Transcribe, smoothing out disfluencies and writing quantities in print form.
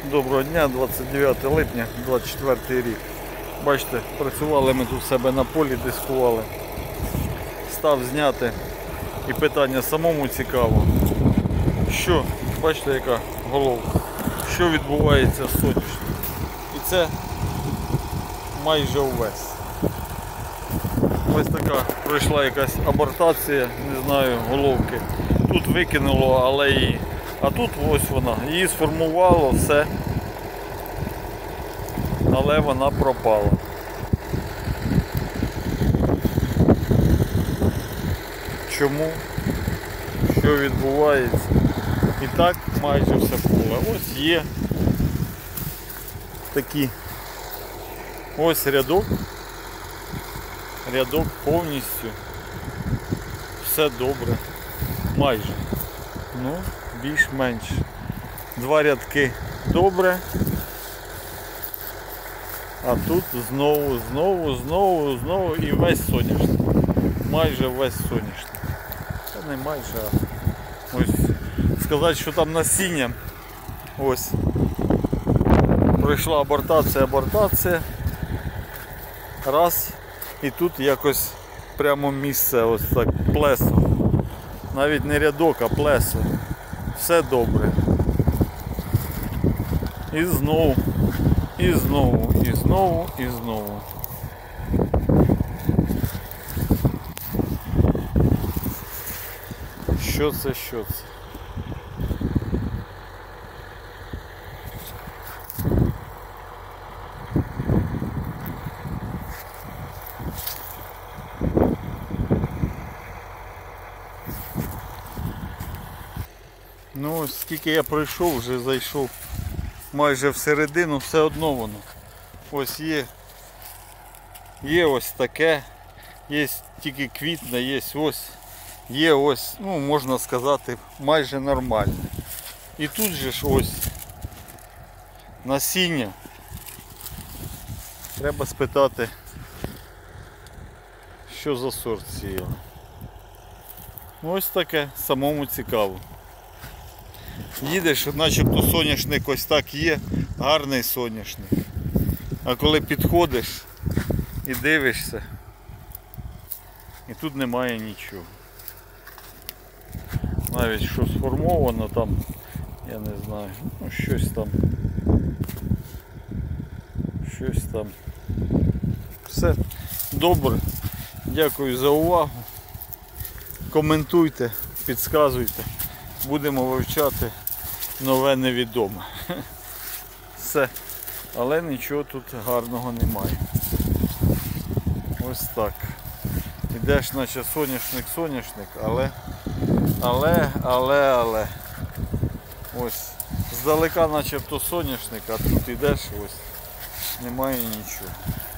Доброго дня, 29 липня 24 рік. Бачите, працювали ми тут в себе на полі, дискували. Став зняти і питання самому цікаво. Що, бачите, яка головка, що відбувається з соняшником. І це майже увесь. Ось така пройшла якась абортація, не знаю, головки. Тут викинуло, але її. А тут ось вона. Її сформувало все, але вона пропала. Чому? Що відбувається? І так майже все поле. Ось є такі. Ось рядок. Рядок повністю. Все добре. Майже. Ну, більш-менш. Два рядки добре. А тут знову і весь соняшник. Майже весь соняшник. Це не майже, а ось сказати, що там насіння. Ось. Пройшла абортація. Раз. І тут якось прямо місце, ось так, плесо. Навіть не рядок, а плесо. Все добре. І знову. Що це? Ну ось скільки я пройшов, вже зайшов майже всередину, все одно воно. Ось є ось таке, є тільки квітне, є ось, ну можна сказати, майже нормальне. І тут же ж ось насіння. Треба спитати, що за сорт сіяли. Ось таке, самому цікаво. Їдеш, начебто соняшник ось так є, гарний соняшник. А коли підходиш і дивишся, і тут немає нічого. Навіть що сформовано там, я не знаю, ну щось там. Все добре. Дякую за увагу. Коментуйте, підказуйте. Будемо вивчати нове невідоме. Все. Але нічого тут гарного немає. Ось так. Ідеш, наче соняшник, але. Ось. Здалека начебто соняшник, а тут ідеш, ось. Немає нічого.